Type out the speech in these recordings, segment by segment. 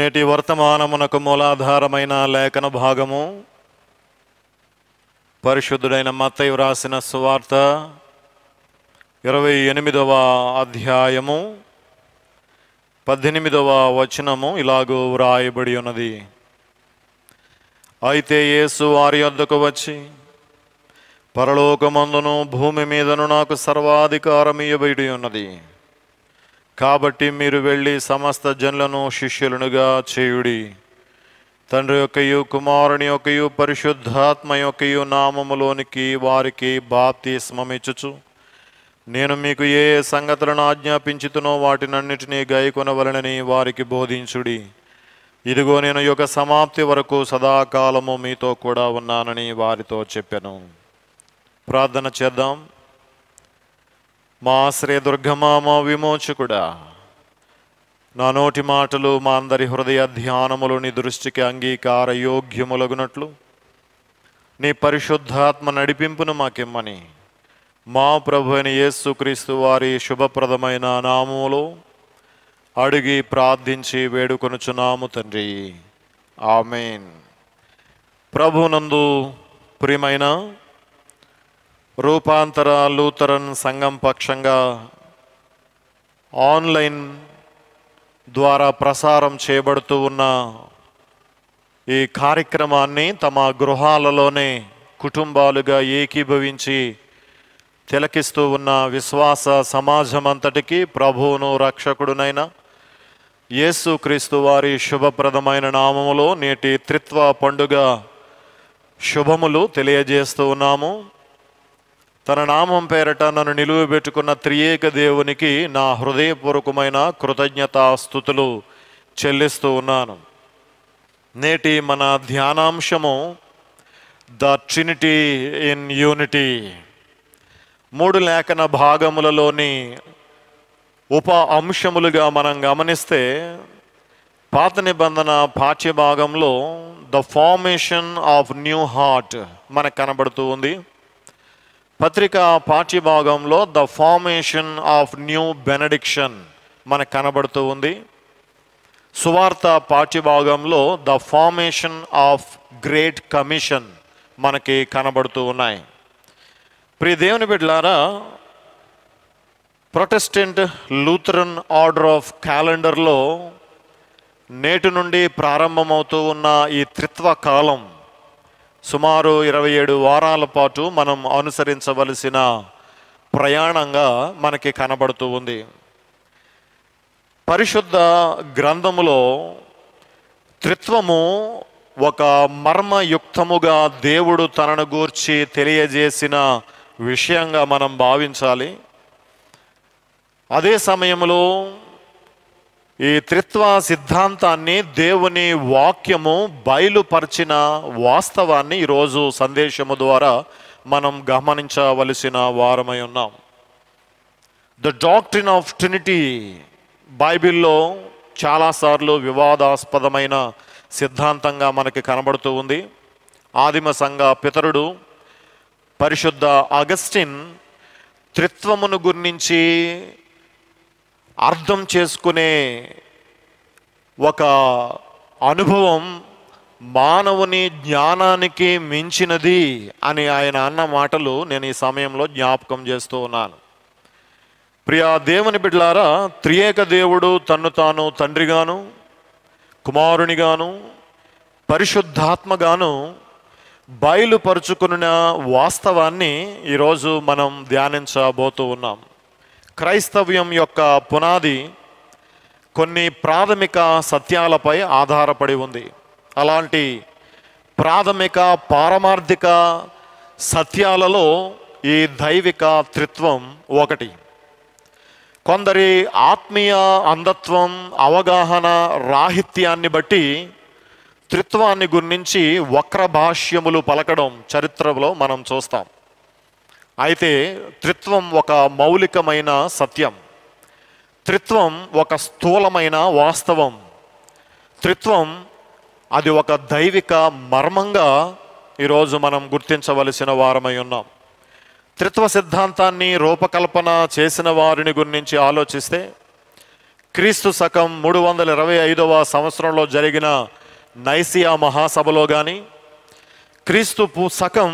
నేటి వర్తమానమునకు మూలాధారమైన లేఖన భాగము పరిశుద్ధుడైన మత్తయి వ్రాసిన సువార్త 28వ అధ్యాయము 18వ వచనము ఇలాగూ వ్రాయబడి ఉన్నది. అయితే యేసు వారి యొద్దకు వచ్చి, పరలోకమందును భూమి మీదను నాకు సర్వాధికారం ఇయ్యబడి ఉన్నది. కాబట్టి మీరు వెళ్ళి సమస్త జనులను శిష్యులనుగా చేయుడి. తండ్రి యొక్కయు కుమారుని యొక్కయు పరిశుద్ధాత్మ యొక్కయు నామములోనికి వారికి బాప్తిస్మమిచ్చుచు, నేను మీకు ఏ సంగతులను ఆజ్ఞాపించుతునో వాటినన్నిటినీ గైకొనవలెనని వారికి బోధించుడి. ఇదిగో నేను యుగ సమాప్తి వరకు సదాకాలము మీతో కూడా ఉన్నానని వారితో చెప్పాను. ప్రార్థన చేద్దాం. మా ఆశ్రయదుర్గమా, మా విమోచకుడా, నా నోటి మాటలు మా అందరి హృదయ ధ్యానములు నీ దృష్టికి అంగీకార యోగ్యములగునట్లు నీ పరిశుద్ధాత్మ నడిపింపును మాకిమ్మని మా ప్రభు అయిన యేసుక్రీస్తు వారి శుభప్రదమైన నామములో అడిగి ప్రార్థించి వేడుకొనుచున్నాము తండ్రి, ఆమేన్. ప్రభునందు ప్రియమైన రూపాంతర లూథరన్ సంఘం పక్షంగా ఆన్లైన్ ద్వారా ప్రసారం చేయబడుతూ ఉన్న ఈ కార్యక్రమాన్ని తమ గృహాలలోనే కుటుంబాలుగా ఏకీభవించి తిలకిస్తూ ఉన్న విశ్వాస సమాజం అంతటికీ ప్రభువును రక్షకుడునైన యేసుక్రీస్తు వారి శుభప్రదమైన నామములో నేటి త్రిత్వ పండుగ శుభములు తెలియజేస్తూ ఉన్నాము. తన నామం పేరట నన్ను నిలువబెట్టుకున్న త్రియేక దేవునికి నా హృదయపూర్వకమైన కృతజ్ఞతాస్తుతులు చెల్లిస్తూ ఉన్నాను. నేటి మన ధ్యానాంశము ద ట్రినిటీ ఇన్ యూనిటీ. 3 లేఖన భాగములలోని ఉప అంశములుగా మనం గమనిస్తే, పాత నిబంధన పాఠ్యభాగంలో the formation of new heart మనకు కనబడుతూ ఉంది. పత్రిక పాఠ్యభాగంలో the formation of new benediction మనకు కనబడుతూ ఉంది. సువార్త పాఠ్యభాగంలో the formation of great commission మనకి కనబడుతూ ఉన్నాయి. ప్రియ దేవుని బిడ్డలారా, ప్రొటెస్టెంట్ లూథరన్ ఆర్డర్ ఆఫ్ క్యాలెండర్లో నేటి నుండి ప్రారంభమవుతూ ఉన్న ఈ త్రిత్వ కాలం సుమారు 27 వారాల పాటు మనం అనుసరించవలసిన ప్రయాణంగా మనకి కనబడుతూ ఉంది. పరిశుద్ధ గ్రంథములో త్రిత్వము ఒక మర్మయుక్తముగా దేవుడు తనను గూర్చి తెలియజేసిన విషయంగా మనం భావించాలి. అదే సమయంలో ఈ త్రిత్వ సిద్ధాంతాన్ని, దేవుని వాక్యము బయలుపరిచిన వాస్తవాన్ని ఈరోజు సందేశము ద్వారా మనం గమనించవలసిన వారమై ఉన్నాం. ద డాక్ట్రిన్ ఆఫ్ ట్రినిటీ బైబిల్లో చాలాసార్లు వివాదాస్పదమైన సిద్ధాంతంగా మనకి కనబడుతూ ఉంది. ఆదిమ సంఘ పితరుడు పరిశుద్ధ అగస్టిన్ త్రిత్వమును గురించి అర్థం చేసుకునే ఒక అనుభవం మానవుని జ్ఞానానికి మించినది అని ఆయన అన్న మాటలు నేను ఈ సమయంలో జ్ఞాపకం చేస్తూ ఉన్నాను. ప్రియ దేవుని బిడ్డలారా, త్రియేక దేవుడు తన్ను తాను తండ్రిగాను, కుమారునిగాను, పరిశుద్ధాత్మగాను బయలుపరుచుకున్న వాస్తవాన్ని ఈరోజు మనం ధ్యానించబోతూ ఉన్నాం. క్రైస్తవ్యం యొక్క పునాది కొన్ని ప్రాథమిక సత్యాలపై ఆధారపడి ఉంది. అలాంటి ప్రాథమిక పారమార్థిక సత్యాలలో ఈ దైవిక త్రిత్వం ఒకటి. కొందరి ఆత్మీయ అంధత్వం, అవగాహన రాహిత్యాన్ని బట్టి త్రిత్వాన్ని గురించి వక్ర భాష్యములు పలకడం చరిత్రలో మనం చూస్తాం. అయితే త్రిత్వం ఒక మౌలికమైన సత్యం. త్రిత్వం ఒక స్థూలమైన వాస్తవం. త్రిత్వం అది ఒక దైవిక మర్మంగా ఈరోజు మనం గుర్తించవలసిన వారమై ఉన్నాం. త్రిత్వ సిద్ధాంతాన్ని రూపకల్పన చేసిన వారిని గురించి ఆలోచిస్తే క్రీస్తు శకం 325వ సంవత్సరంలో జరిగిన నైసియా మహాసభలో కానీ, క్రీస్తు శకం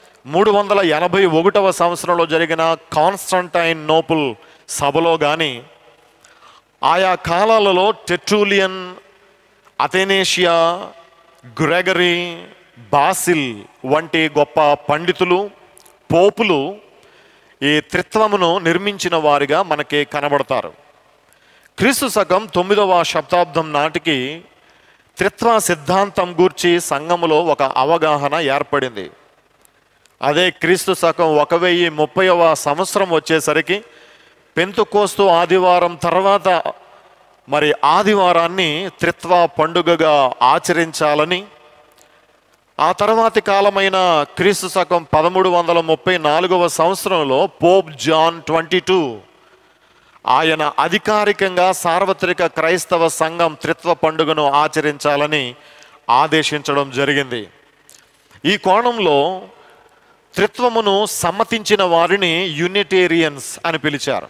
381వ సంవత్సరంలో జరిగిన కాన్స్టంటైన్ నోపుల్ సభలో కానీ, ఆయా కాలాలలో టెర్టులియన్, అథెనేషియా, గ్రెగరీ, బాసిల్ వంటి గొప్ప పండితులు, పోపులు ఈ త్రిత్వమును నిర్మించిన వారిగా మనకి కనబడతారు. క్రీస్తు శకం 9వ శతాబ్దం నాటికి త్రిత్వ సిద్ధాంతం గూర్చి సంఘములో ఒక అవగాహన ఏర్పడింది. అదే క్రీస్తు శకం 1030వ సంవత్సరం వచ్చేసరికి పెంతెకోస్తు ఆదివారం తర్వాత మరి ఆదివారాన్ని త్రిత్వ పండుగగా ఆచరించాలని, ఆ తర్వాతి కాలమైన క్రీస్తు శకం 1334వ సంవత్సరంలో పోప్ జాన్ 22 ఆయన అధికారికంగా సార్వత్రిక క్రైస్తవ సంఘం త్రిత్వ పండుగను ఆచరించాలని ఆదేశించడం జరిగింది. ఈ కోణంలో త్రిత్వమును సమ్మతించిన వారిని యూనిటేరియన్స్ అని పిలిచారు.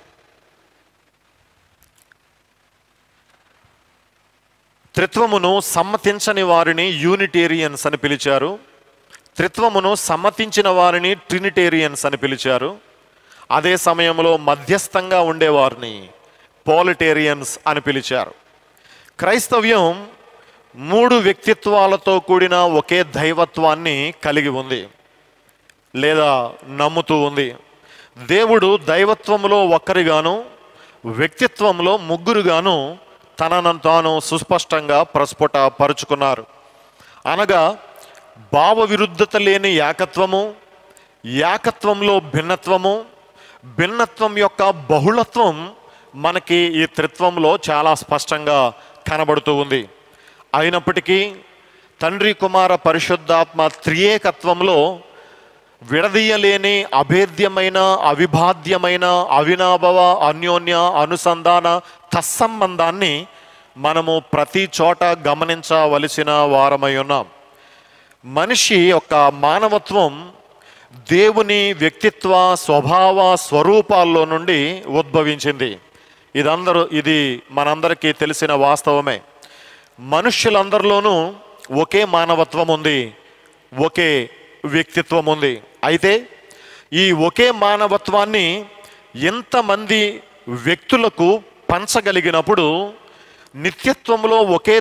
త్రిత్వమును సమ్మతించని వారిని యూనిటేరియన్స్ అని పిలిచారు. త్రిత్వమును సమ్మతించిన వారిని ట్రినిటేరియన్స్ అని పిలిచారు. అదే సమయంలో మధ్యస్థంగా ఉండేవారిని పోలిటేరియన్స్ అని పిలిచారు. క్రైస్తవ్యం 3 వ్యక్తిత్వాలతో కూడిన ఒకే దైవత్వాన్ని కలిగి ఉంది లేదా నమ్ముతూ ఉంది. దేవుడు దైవత్వంలో ఒక్కరిగాను, వ్యక్తిత్వంలో ముగ్గురుగాను తనను తాను సుస్పష్టంగా ప్రస్ఫుటపరుచుకున్నారు. అనగా భావ విరుద్ధత లేని ఏకత్వము, ఏకత్వంలో భిన్నత్వము, భిన్నత్వం యొక్క బహుళత్వం మనకి ఈ త్రిత్వంలో చాలా స్పష్టంగా కనబడుతూ ఉంది. అయినప్పటికీ తండ్రి, కుమార, పరిశుద్ధాత్మ త్రియేకత్వంలో విడదీయలేని అభేద్యమైన, అవిభాద్యమైన, అవినాభవ, అన్యోన్య, అనుసంధాన తత్సంబంధాన్ని మనము ప్రతి చోట గమనించవలసిన వారమై ఉన్నాం. మనిషి యొక్క మానవత్వం దేవుని వ్యక్తిత్వ, స్వభావ, స్వరూపాల్లో నుండి ఉద్భవించింది. ఇది మనందరికీ తెలిసిన వాస్తవమే. మనుష్యులందరిలోనూ ఒకే మానవత్వం ఉంది, ఒకే వ్యక్తిత్వం ఉంది. అయితే ఈ ఒకే మానవత్వాన్ని ఎంతమంది వ్యక్తులకు పంచగలిగినప్పుడు నిత్యత్వంలో ఒకే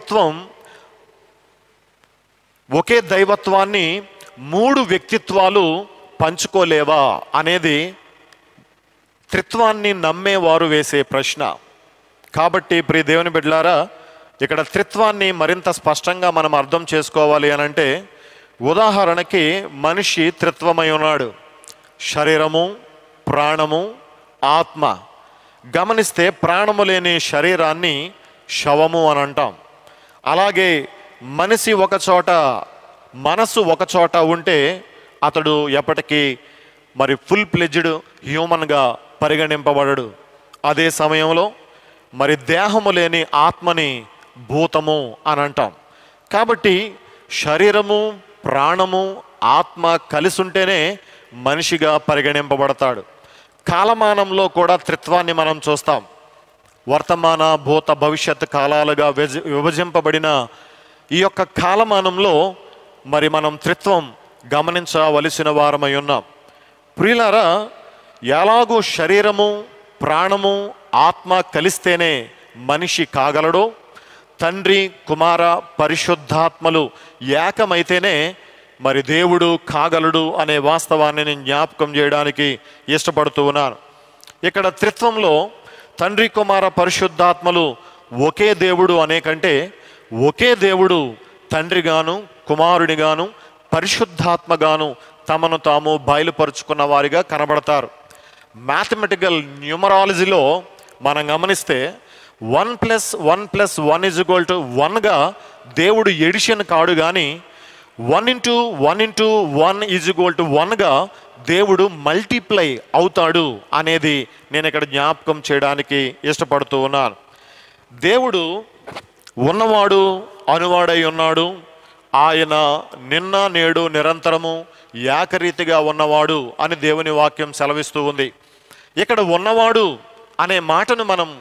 దైవత్వాన్ని 3 వ్యక్తిత్వాలు పంచుకోలేవా అనేది త్రిత్వాన్ని నమ్మేవారు వేసే ప్రశ్న. కాబట్టి ప్రియ దేవుని బిడ్డలారా, ఇక్కడ త్రిత్వాన్ని మరింత స్పష్టంగా మనం అర్థం చేసుకోవాలి అనంటే, ఉదాహరణకి మనిషి త్రిత్వమై ఉన్నాడు. శరీరము, ప్రాణము, ఆత్మ. గమనిస్తే ప్రాణము లేని శరీరాన్ని శవము అని అంటాం. అలాగే మనిషి ఒకచోట, మనసు ఒకచోట ఉంటే అతడు ఎప్పటికీ మరి ఫుల్ ప్లెడ్జ్డ్ హ్యూమన్గా పరిగణింపబడడు. అదే సమయంలో మరి దేహము లేని ఆత్మని భూతము అని అంటాం. కాబట్టి శరీరము, ప్రాణము, ఆత్మ కలిసి ఉంటేనే మనిషిగా పరిగణింపబడతాడు. కాలమానంలో కూడా త్రిత్వాన్ని మనం చూస్తాం. వర్తమాన, భూత, భవిష్యత్ కాలాలుగా విభజింపబడిన ఈ యొక్క కాలమానంలో మరి మనం త్రిత్వం గమనించవలసిన వారమై ఉన్నాం. ప్రియులారా, ఎలాగూ శరీరము, ప్రాణము, ఆత్మ కలిస్తేనే మనిషి కాగలడో, తండ్రి, కుమార, పరిశుద్ధాత్మలు ఏకమైతేనే మరి దేవుడు కాగలడు అనే వాస్తవాన్ని నేను జ్ఞాపకం చేయడానికి ఇష్టపడుతూ ఉన్నాను. ఇక్కడ త్రిత్వంలో తండ్రి, కుమార, పరిశుద్ధాత్మలు ఒకే దేవుడు అనే కంటే ఒకే దేవుడు తండ్రిగాను, కుమారుడిగాను, పరిశుద్ధాత్మగాను తమను తాము బయలుపరుచుకున్న వారిగా కనబడతారు. మ్యాథమెటికల్ న్యూమరాలజీలో మనం గమనిస్తే 1+1+1=1గా దేవుడు ఎడిషన్ కాడు, కానీ 1×1=1=1గా దేవుడు మల్టిప్లై అవుతాడు అనేది నేను ఇక్కడ జ్ఞాపకం చేయడానికి ఇష్టపడుతూ ఉన్నాను. దేవుడు ఉన్నవాడు, అనువాడై ఉన్నాడు. ఆయన నిన్న, నేడు, నిరంతరము ఏకరీతిగా ఉన్నవాడు అని దేవుని వాక్యం సెలవిస్తూ ఉంది. ఇక్కడ ఉన్నవాడు అనే మాటను మనం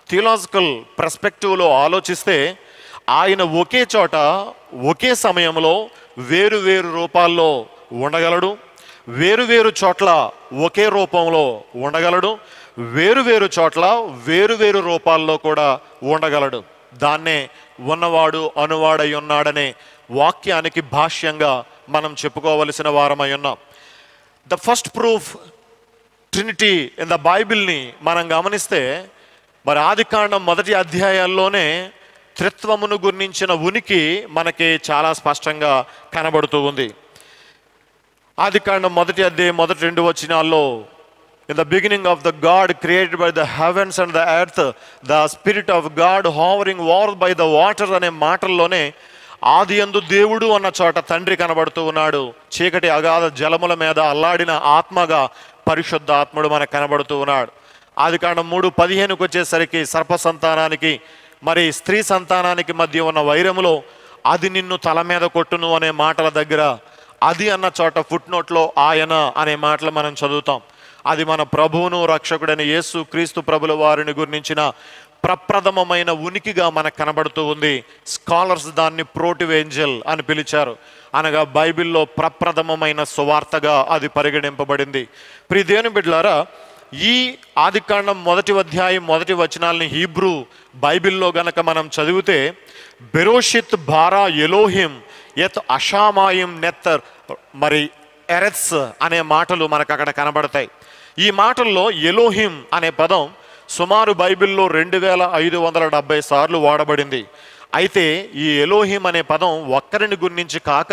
థియలాజికల్ పర్స్పెక్టివ్లో ఆలోచిస్తే ఆయన ఒకే చోట ఒకే సమయంలో వేరు వేరు రూపాల్లో ఉండగలడు, వేరు వేరు చోట్ల ఒకే రూపంలో ఉండగలడు, వేరు వేరు చోట్ల వేరు వేరు రూపాల్లో కూడా ఉండగలడు. దాన్నే ఉన్నవాడు అనువాడై ఉన్నాడనే వాక్యానికి భాష్యంగా మనం చెప్పుకోవలసిన వారమై ఉన్నాం. The first proof Trinity in the బైబిల్ని మనం గమనిస్తే మరి ఆదికాండం 1 అధ్యాయాల్లోనే త్రిత్వమును గుర్తించిన ఉనికి మనకి చాలా స్పష్టంగా కనబడుతూ ఉంది. ఆదికాండం 1 అధ్యాయం 1-2 వచనాల్లో In the beginning of the God created by the heavens and the earth, the Spirit of God hovering over by the water అనే మాటల్లోనే ఆదియందు దేవుడు అన్న చోట తండ్రి కనబడుతూ ఉన్నాడు. చీకటి అగాధ జలముల మీద అల్లాడిన ఆత్మగా పరిశుద్ధ ఆత్ముడు మనకు కనబడుతూ ఉన్నాడు. ఆదికాండం 3:15 వచ్చేసరికి సర్ప సంతానానికి మరి స్త్రీ సంతానానికి మధ్య ఉన్న వైరములో అది నిన్ను తల మీద కొట్టును అనే మాటల దగ్గర అది అన్న చోట ఫుట్ నోట్లో ఆయన అనే మాటలు మనం చదువుతాం. అది మన ప్రభువును రక్షకుడైన యేసు క్రీస్తు ప్రభుల వారిని గురించిన ప్రప్రథమమైన ఉనికిగా మనకు కనబడుతూ ఉంది. స్కాలర్స్ దాన్ని ప్రోటివ్ ఏంజెల్ అని పిలిచారు. అనగా బైబిల్లో ప్రప్రథమమైన సువార్తగా అది పరిగణింపబడింది. ప్రియ దేవుని బిడ్డలారా, ఈ ఆదికాండం 1 అధ్యాయం 1 వచనాలని హీబ్రూ బైబిల్లో గనక మనం చదివితే బెరోషిత్ బారా ఎలోహిం యత్ అషామాయిం నెత్తర్ మరి ఎరెత్స్ అనే మాటలు మనకు అక్కడ కనబడతాయి. ఈ మాటల్లో ఎలోహిం అనే పదం సుమారు బైబిల్లో 2570 సార్లు వాడబడింది. అయితే ఈ ఎలోహిం అనే పదం ఒక్కరిని గురించి కాక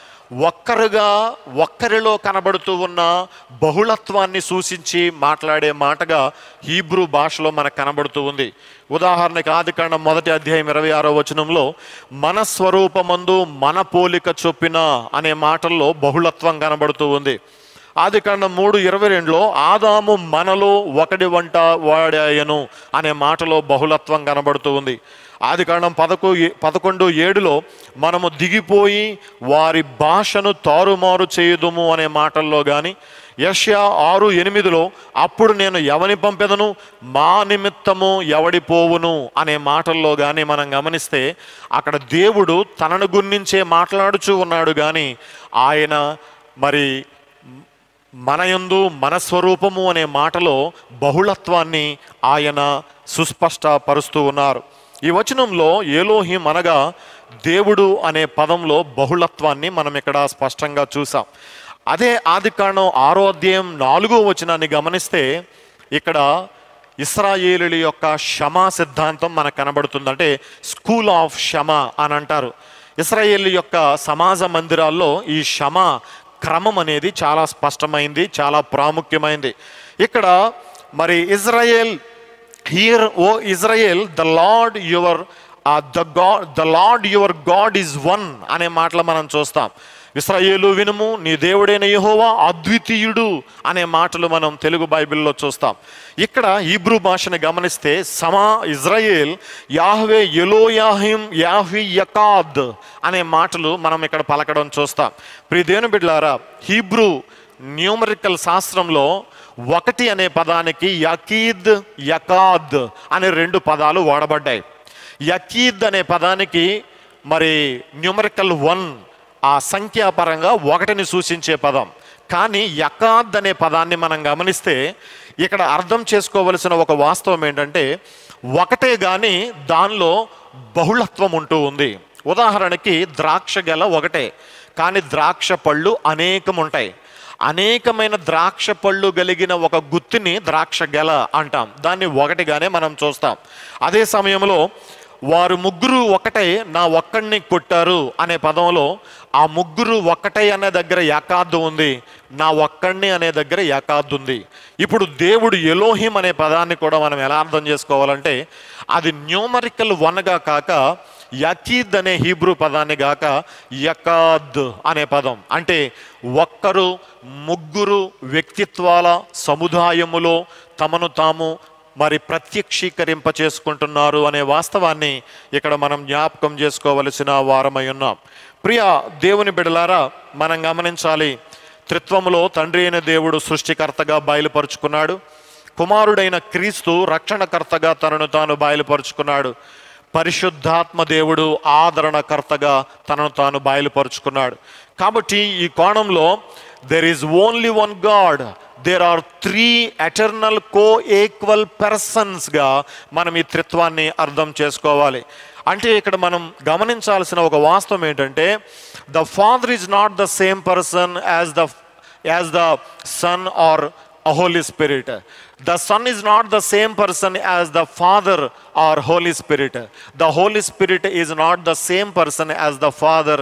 ఒక్కరిలో కనబడుతూ ఉన్న బహుళత్వాన్ని సూచించి మాట్లాడే మాటగా హీబ్రూ భాషలో మనకు కనబడుతూ ఉంది. ఉదాహరణకి ఆదికాండం 1 అధ్యాయం 26వ వచనంలో మన స్వరూపమందు మన పోలిక చొప్పిన అనే మాటల్లో బహుళత్వం కనబడుతూ ఉంది. ఆదికాండం 3:22లో ఆదాము మనలో ఒకడి వంట వాడాయను అనే మాటలో బహుళత్వం కనబడుతూ ఉంది. ఆదికాండం 11:7లో మనము దిగిపోయి వారి భాషను తారుమారు చేయుదుము అనే మాటల్లో కానీ, యెషయా 6:8లో అప్పుడు నేను ఎవని పంపెదను మా నిమిత్తము ఎవడి పోవును అనే మాటల్లో కానీ మనం గమనిస్తే అక్కడ దేవుడు తనను గుర్తించే మాట్లాడుచూ ఉన్నాడు. కానీ ఆయన మరి మనయందు మన స్వరూపము అనే మాటలో బహుళత్వాన్ని ఆయన సుస్పష్టపరుస్తూ ఉన్నారు. ఈ వచనంలో ఎలోహిం అనగా దేవుడు అనే పదంలో బహుళత్వాన్ని మనం ఇక్కడ స్పష్టంగా చూసాం. అదే ఆదికాండం 6వ అధ్యాయం 4వ వచనాన్ని గమనిస్తే ఇక్కడ ఇశ్రాయేలీయుల యొక్క క్షమా సిద్ధాంతం మనకు కనబడుతుంది. అంటే స్కూల్ ఆఫ్ క్షమా అని అంటారు. ఇశ్రాయేలీయుల యొక్క సమాజ మందిరాల్లో ఈ క్షమా క్రమం అనేది చాలా స్పష్టమైంది, చాలా ప్రాముఖ్యమైంది. ఇక్కడ మరి Israel hear O Israel the Lord your God is one అనే మాటలు మనం చూస్తాం. ఇశ్రాయేలు వినుము, నీ దేవుడైన యెహోవా అద్వితీయుడు అనే మాటలు మనం తెలుగు బైబిల్లో చూస్తాం. ఇక్కడ హీబ్రూ భాషను గమనిస్తే ఇజ్రాయేల్ యాహ్వే ఎలోయాహిం యాహ్వీ యకాద్ అనే మాటలు మనం ఇక్కడ పలకడం చూస్తాం. ప్రియ దేవుని బిడ్డలారా, హీబ్రూ న్యూమరికల్ శాస్త్రంలో 1 అనే పదానికి యకీద్ యకాద్ అనే 2 పదాలు వాడబడ్డాయి. యకీద్ అనే పదానికి మరి న్యూమరికల్ 1 ఆ సంఖ్యాపరంగా 1ని సూచించే పదం. కానీ యకాద్ అనే పదాన్ని మనం గమనిస్తే ఇక్కడ అర్థం చేసుకోవలసిన ఒక వాస్తవం ఏంటంటే 1 కానీ దానిలో బహుళత్వం ఉంటూ ఉంది. ఉదాహరణకి ద్రాక్ష గెల 1 కానీ ద్రాక్ష పళ్ళు అనేకం ఉంటాయి. అనేకమైన ద్రాక్ష పళ్ళు కలిగిన ఒక గుత్తిని ద్రాక్ష గెల అంటాం. దాన్ని 1గానే మనం చూస్తాం. అదే సమయంలో వారు ముగ్గురు ఒకటే నా ఒక్కడిని కొట్టారు అనే పదంలో ఆ ముగ్గురు ఒకటే అనే దగ్గర యాకాద్దు ఉంది, నా ఒక్కడిని అనే దగ్గర యాకాద్దు ఉంది. ఇప్పుడు దేవుడు ఎలోహిం అనే పదాన్ని కూడా మనం ఎలా అర్థం చేసుకోవాలంటే అది న్యూమరికల్ 1గా కాక యకీద్ అనే హీబ్రూ పదాన్ని గాక యకాద్ అనే పదం. అంటే ఒక్కరు ముగ్గురు వ్యక్తిత్వాల సముదాయములో తమను తాము మరి ప్రత్యక్షీకరింప చేసుకుంటున్నారు అనే వాస్తవాన్ని ఇక్కడ మనం జ్ఞాపకం చేసుకోవలసిన వారమై ఉన్నాం. ప్రియ దేవుని బిడ్డలారా, మనం గమనించాలి, త్రిత్వములో తండ్రి అయిన దేవుడు సృష్టికర్తగా బయలుపరుచుకున్నాడు. కుమారుడైన క్రీస్తు రక్షణకర్తగా తనను తాను బయలుపరుచుకున్నాడు. పరిశుద్ధాత్మ దేవుడు ఆదరణకర్తగా తనను తాను బయలుపరుచుకున్నాడు. కాబట్టి ఈ కోణంలో there is only one God, there are 3 eternal co-equal పర్సన్స్గా మనం ఈ త్రిత్వాన్ని అర్థం చేసుకోవాలి. అంటే ఇక్కడ మనం గమనించాల్సిన ఒక వాస్తవం ఏంటంటే, the Father is not the same person as the Son or a Holy Spirit. The Son is not the same person as the Father or Holy Spirit. The Holy Spirit is not the same person as the Father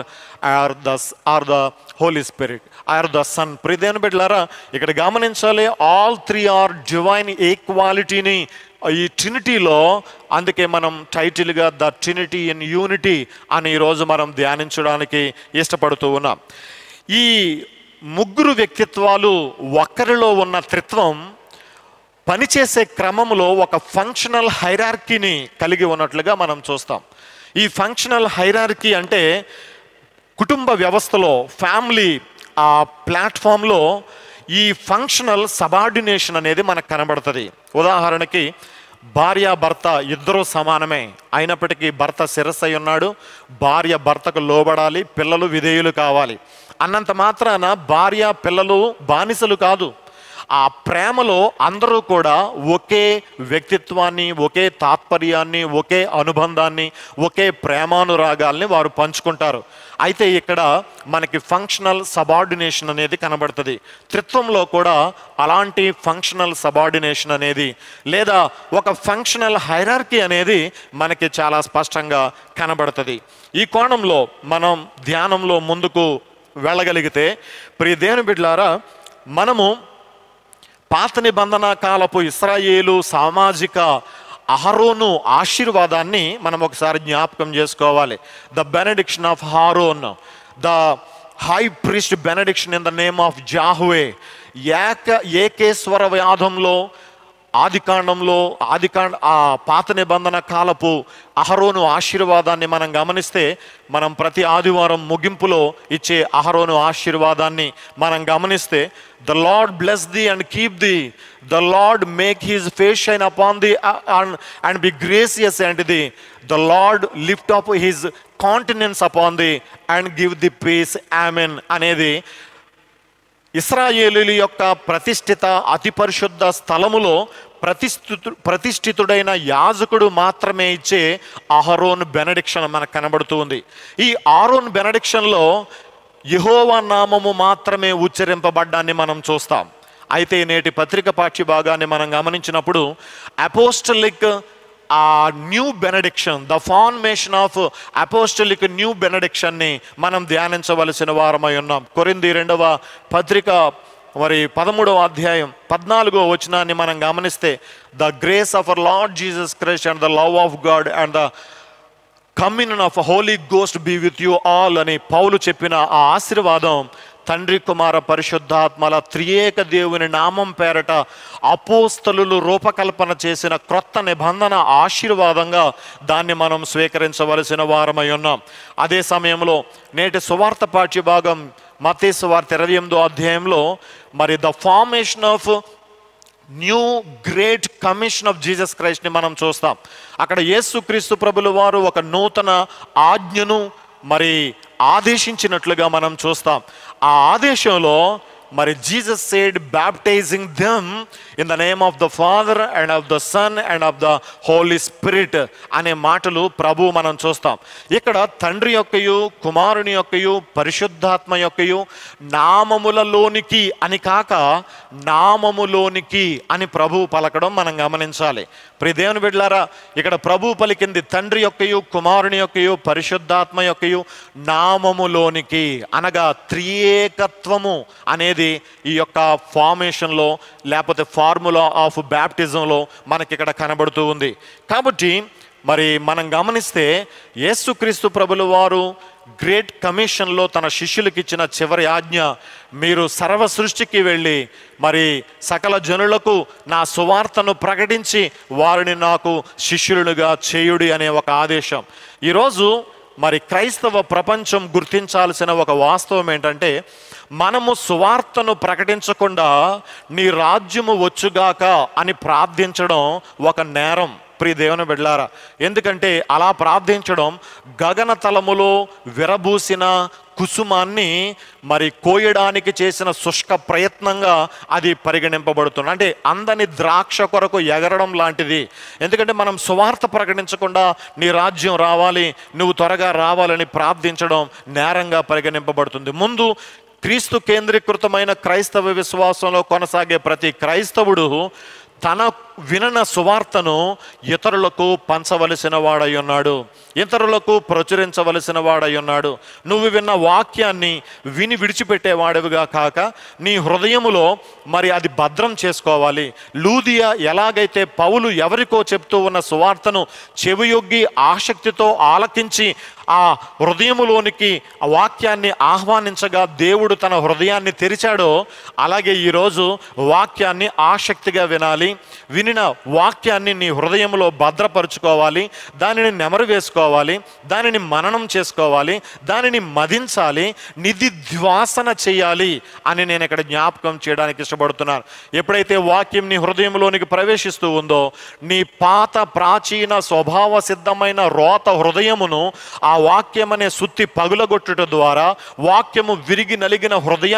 or the Holy Spirit or the Son. ప్రియమైన బిడ్డలారా, ఇక్కడ గమనించాలి, all 3 are divine ఈక్వాలిటీని ఈ ట్రినిటీలో, అందుకే మనం టైటిల్గా the Trinity in unity అని ఈరోజు మనం ధ్యానించడానికి ఇష్టపడుతూ ఉన్నాం. ఈ ముగ్గురు వ్యక్తిత్వాలు ఒక్కరిలో ఉన్న త్రిత్వం పనిచేసే క్రమంలో ఒక ఫంక్షనల్ హైరార్కీని కలిగి ఉన్నట్లుగా మనం చూస్తాం. ఈ ఫంక్షనల్ హైరార్కీ అంటే కుటుంబ వ్యవస్థలో, ఫ్యామిలీ ఆ ప్లాట్ఫామ్లో ఈ ఫంక్షనల్ సబార్డినేషన్ అనేది మనకు కనబడుతుంది. ఉదాహరణకి భార్య భర్త ఇద్దరూ సమానమే, అయినప్పటికీ భర్త శిరస్సు అయి ఉన్నాడు, భార్య భర్తకు లోబడాలి, పిల్లలు విధేయులు కావాలి. అన్నంత మాత్రాన భార్య పిల్లలు బానిసలు కాదు. ఆ ప్రేమలో అందరూ కూడా ఒకే వ్యక్తిత్వాన్ని, ఒకే తాత్పర్యాన్ని, ఒకే అనుబంధాన్ని, ఒకే ప్రేమానురాగాల్ని వారు పంచుకుంటారు. అయితే ఇక్కడ మనకి ఫంక్షనల్ సబార్డినేషన్ అనేది కనబడుతుంది. త్రిత్వంలో కూడా అలాంటి ఫంక్షనల్ సబార్డినేషన్ అనేది, లేదా ఒక ఫంక్షనల్ హైరార్కీ అనేది మనకి చాలా స్పష్టంగా కనబడుతుంది. ఈ కోణంలో మనం ధ్యానంలో ముందుకు వెళ్ళగలిగితే, ప్రియ దేవుని బిడ్డలారా, మనము పాత నిబంధన కాలపు ఇశ్రాయేలు సామాజిక అహరోను ఆశీర్వాదాన్ని మనం ఒకసారి జ్ఞాపకం చేసుకోవాలి. The benediction of Aaron, the high priest benediction in the name of Yahweh. ఏకేశ్వర వ్యాధంలో ఆ పాత నిబంధన కాలపు అహరోను ఆశీర్వాదాన్ని మనం గమనిస్తే, మనం ప్రతి ఆదివారం ముగింపులో ఇచ్చే అహరోను ఆశీర్వాదాన్ని మనం గమనిస్తే, the Lord bless thee and keep thee, the Lord make his face shine upon thee and be gracious and thee, the Lord lift up his countenance upon thee and give thee peace amen అనేది ఇశ్రాయేలీయుల యొక్క ప్రతిష్ఠిత అతి పరిశుద్ధ స్థలములో ప్రతిష్ఠితుడైన యాజకుడు మాత్రమే ఇచ్చే అహరోన్ బెనడిక్షన్ మనకు కనబడుతూ ఉంది. ఈ ఆరోన్ బెనడిక్షన్లో యెహోవా నామము మాత్రమే ఉచ్చరింపబడ్డాన్ని మనం చూస్తాం. అయితే నేటి పత్రిక పాఠ్య భాగాన్ని మనం గమనించినప్పుడు apostolic new benediction, the formation of apostolic new బెనడిక్షన్ని మనం ధ్యానించవలసిన వారమై ఉన్నాం. కొరింథీ 2వ పత్రిక 13వ అధ్యాయం 14వ వచనాన్ని మనం గమనిస్తే, the grace of our Lord Jesus Christ and the love of God and the communion of Holy Ghost be with you all అని పౌలు చెప్పిన ఆ ఆశీర్వాదం తండ్రి కుమార పరిశుద్ధాత్మల త్రియేక దేవుని నామం పేరట అపోస్తలులు రూపకల్పన చేసిన క్రొత్త నిబంధన ఆశీర్వాదంగా దాన్ని మనం స్వీకరించవలసిన వారమై ఉన్నాం. అదే సమయంలో నేటి సువార్త పాఠ్య భాగం మత్తయి సువార్త 28వ అధ్యాయంలో మరి the formation of new great commission of Jesus క్రైస్ట్ని మనం చూస్తాం. అక్కడ యేసుక్రీస్తు ప్రభుల వారు ఒక నూతన ఆజ్ఞను మరి ఆదేశించినట్లుగా మనం చూస్తాం. ఆ ఆదేశంలో మరి Jesus said baptising them in the name of the Father and of the Son and of the Holy Spirit అనే మాటలు ప్రభు మనం చూస్తాం. ఇక్కడ తండ్రి యొక్కయు కుమారుని యొక్కయు పరిశుద్ధాత్మ యొక్కయు నామములలోనికి అని కాక నామములోనికి అని ప్రభు పలకడం మనం గమనించాలి. ప్రియ దేవుని బిడ్డలారా, ఇక్కడ ప్రభు పలికింది తండ్రి యొక్కయు కుమారుని యొక్కయు పరిశుద్ధాత్మ యొక్కయు నామములోనికి, అనగా త్రియేకత్వము అనేది ఈ యొక్క ఫార్మేషన్లో లేకపోతే ఫార్ములా ఆఫ్ బ్యాప్టిజంలో మనకి ఇక్కడ కనబడుతూ ఉంది. కాబట్టి మరి మనం గమనిస్తే యేసుక్రీస్తు ప్రభుల వారు గ్రేట్ కమిషన్లో తన శిష్యులకు ఇచ్చిన చివరి ఆజ్ఞ, మీరు సర్వ సృష్టికి వెళ్ళి మరి సకల జనులకు నా సువార్తను ప్రకటించి వారిని నాకు శిష్యులుగా చేయుడి అనే ఒక ఆదేశం. ఈరోజు మరి క్రైస్తవ ప్రపంచం గుర్తించాల్సిన ఒక వాస్తవం ఏంటంటే, మనము సువార్తను ప్రకటించకుండా నీ రాజ్యము వచ్చుగాక అని ప్రార్థించడం ఒక నేరం ప్రియ దేవుని బిడ్డలారా. ఎందుకంటే అలా ప్రార్థించడం గగన తలములో విరబూసిన కుసుమాన్ని మరి కోయడానికి చేసిన శుష్క ప్రయత్నంగా అది పరిగణింపబడుతుంది. అంటే అందని ద్రాక్ష కొరకు ఎగరడం లాంటిది. ఎందుకంటే మనం సువార్త ప్రకటించకుండా నీ రాజ్యం రావాలి, నువ్వు త్వరగా రావాలని ప్రార్థించడం నేరంగా పరిగణింపబడుతుంది. ముందు క్రీస్తు కేంద్రీకృతమైన క్రైస్తవ విశ్వాసంలో కొనసాగే ప్రతి క్రైస్తవుడు తన వినన సువార్తను ఇతరులకు పంచవలసిన వాడై ఉన్నాడు, ఇతరులకు ప్రచురించవలసిన వాడై ఉన్నాడు. నువ్వు విన్న వాక్యాన్ని విని విడిచిపెట్టేవాడివిగా కాక నీ హృదయములో మరి అది భద్రం చేసుకోవాలి. లూదియా ఎలాగైతే పౌలు ఎవరికో చెప్తూ ఉన్న సువార్తను చెవియొగ్గి ఆసక్తితో ఆలకించి ఆ హృదయములోనికి ఆ వాక్యాన్ని ఆహ్వానించగా దేవుడు తన హృదయాన్ని తెరిచాడో, అలాగే ఈరోజు వాక్యాన్ని ఆసక్తిగా వినాలి. వినిన వాక్యాన్ని నీ హృదయంలో భద్రపరుచుకోవాలి, దానిని నెమరు వేసుకోవాలి, దానిని మననం చేసుకోవాలి, దానిని మదించాలి, నిధిధ్వాసన చేయాలి అని నేను ఇక్కడ జ్ఞాపకం చేయడానికి ఇష్టపడుతున్నాను. ఎప్పుడైతే వాక్యం నీ హృదయంలోనికి ప్రవేశిస్తూ ఉందో, నీ పాత ప్రాచీన స్వభావ సిద్ధమైన రోత హృదయమును ఆ వాక్యం అనే సుత్తి పగులగొట్టుట ద్వారా వాక్యము విరిగి నలిగిన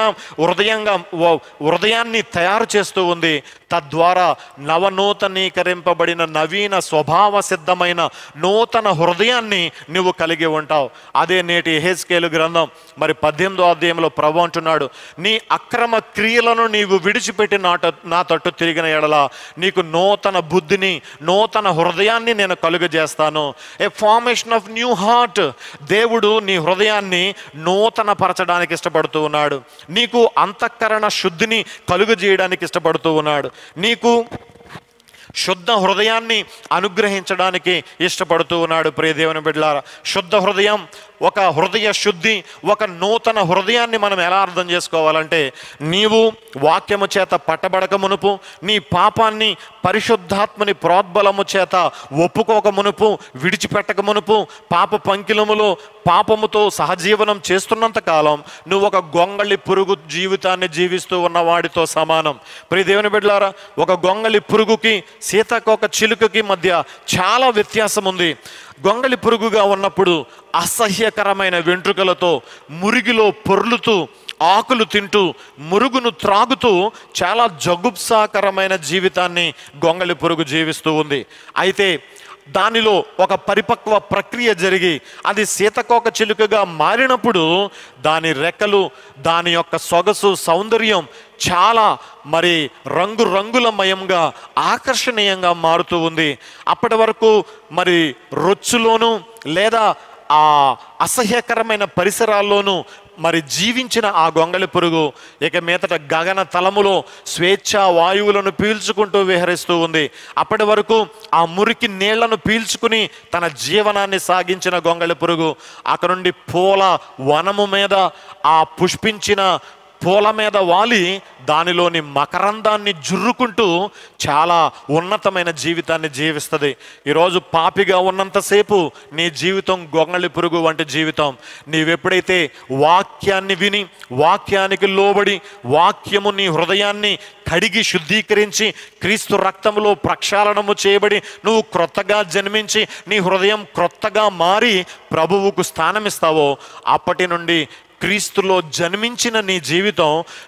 హృదయాన్ని తయారు చేస్తూ ఉంది. తద్వారా నవనూతనీకరింపబడిన నవీన స్వభావ సిద్ధమైన నూతన హృదయాన్ని నువ్వు కలిగి ఉంటావు. అదే నేటి యెహెజ్కేలు గ్రంథం మరి 18వ అధ్యాయంలో ప్రభువు అంటున్నాడు, నీ అక్రమ క్రియలను నీవు విడిచిపెట్టి నా తట్టు తిరిగిన ఎడల నీకు నూతన బుద్ధిని నూతన హృదయాన్ని నేను కలుగజేస్తాను. A formation of new heart. దేవుడు నీ హృదయాన్ని నూతన పరచడానికి ఇష్టపడుతూ ఉన్నాడు. నీకు అంతఃకరణ శుద్ధిని కలుగజేయడానికి ఇష్టపడుతూ ఉన్నాడు. నీకు శుద్ధ హృదయాన్ని అనుగ్రహించడానికి ఇష్టపడుతూ ఉన్నాడు. ప్రియ దేవుని బిడ్డలారా, శుద్ధ హృదయం, ఒక హృదయ శుద్ధి, ఒక నూతన హృదయాన్ని మనం ఎలా అర్థం చేసుకోవాలంటే, నీవు వాక్యము చేత పట్టబడక మునుపు, నీ పాపాన్ని పరిశుద్ధాత్మని ప్రోద్బలము చేత ఒప్పుకోక మునుపు, విడిచిపెట్టక మునుపు, పాప పంకిలములో పాపముతో సహజీవనం చేస్తున్నంత కాలం నువ్వు ఒక గొంగళి పురుగు జీవితాన్ని జీవిస్తూ ఉన్న వాడితో సమానం. ప్రియ దేవుని బిడ్డలారా, ఒక గొంగళి పురుగుకి సీతాకోక చిలుకకి మధ్య చాలా వ్యత్యాసం ఉంది. గొంగళి పురుగుగా ఉన్నప్పుడు అసహ్యకరమైన వెంట్రుకలతో మురిగిలో పొర్లుతూ ఆకులు తింటూ మురుగును త్రాగుతూ చాలా జగుప్సాకరమైన జీవితాన్ని గొంగళి పురుగు జీవిస్తూ ఉంది. అయితే దానిలో ఒక పరిపక్వ ప్రక్రియ జరిగి అది సీతకోక చిలుకగా మారినప్పుడు దాని రెక్కలు, దాని యొక్క సొగసు, సౌందర్యం చాలా మరి రంగురంగులమయంగా ఆకర్షణీయంగా మారుతూ ఉంది. అప్పటి వరకు మరి రొచ్చులోనూ లేదా ఆ అసహ్యకరమైన పరిసరాల్లోనూ మరి జీవించిన ఆ గొంగళి పురుగు ఇక మీదట గగన తలములో స్వేచ్ఛా వాయువులను పీల్చుకుంటూ విహరిస్తూ ఉంది. అప్పటి వరకు ఆ మురికి నీళ్లను పీల్చుకుని తన జీవనాన్ని సాగించిన గొంగళి పురుగు అక్కడ నుండి పూల వనము మీద ఆ పుష్పించిన పూల మీద వాలి దానిలోని మకరందాన్ని జుర్రుకుంటూ చాలా ఉన్నతమైన జీవితాన్ని జీవిస్తుంది. ఈరోజు పాపిగా ఉన్నంతసేపు నీ జీవితం గొంగళి పురుగు వంటి జీవితం. నీవెప్పుడైతే వాక్యాన్ని విని వాక్యానికి లోబడి వాక్యము నీ హృదయాన్ని కడిగి శుద్ధీకరించి క్రీస్తు రక్తములో ప్రక్షాళనము చేయబడి నువ్వు క్రొత్తగా జన్మించి నీ హృదయం క్రొత్తగా మారి ప్రభువుకు స్థానమిస్తావో, అప్పటి నుండి క్రీస్తులో జన్మించిన నీ జీవితం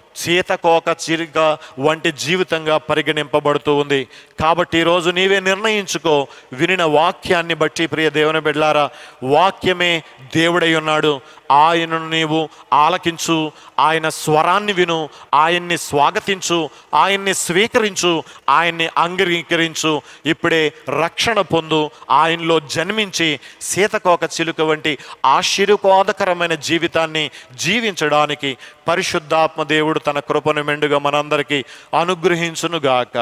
సీతకోక చిలుక వంటి జీవితంగా పరిగణింపబడుతూ ఉంది. కాబట్టి ఈరోజు నీవే నిర్ణయించుకో, వినిన వాక్యాన్ని బట్టి ప్రియ దేవుని బిడ్డలారా, వాక్యమే దేవుడై ఉన్నాడు, ఆయనను నీవు ఆలకించు, ఆయన స్వరాన్ని విను, ఆయన్ని స్వాగతించు, ఆయన్ని స్వీకరించు, ఆయన్ని అంగీకరించు. ఇప్పుడే రక్షణ పొందు, ఆయనలో జన్మించి సీతకోక చిలుక వంటి ఆశీర్వాదకరమైన జీవితాన్ని జీవించడానికి పరిశుద్ధాత్మ దేవుడు తన కృపను మెండుగా మనందరికీ అనుగ్రహించునుగాక.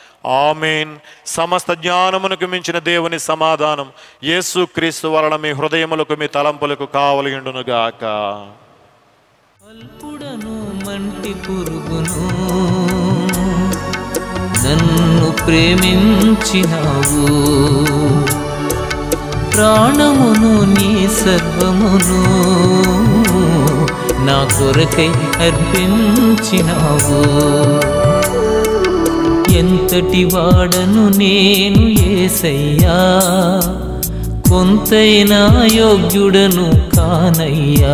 ఆమేన్. సమస్త జ్ఞానమునకు మించిన దేవుని సమాధానం యేసు క్రీస్తు వలన మీ హృదయములకు మీ తలంపులకు కావలియుండునుగాక. అల్పుడను మంటి పురుగును నన్ను ప్రేమించినావు, ప్రాణమును నీ సర్వమును నా కొరకై అర్పించినావు. ఎంతటి వాడను నేను యేసయ్యా, కొంతైనా యోగ్యుడను కానయ్యా.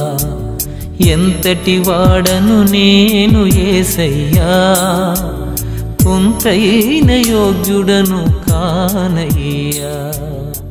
ఎంతటి వాడను నేను యేసయ్యా, కొంతైనా యోగ్యుడను కానయ్యా.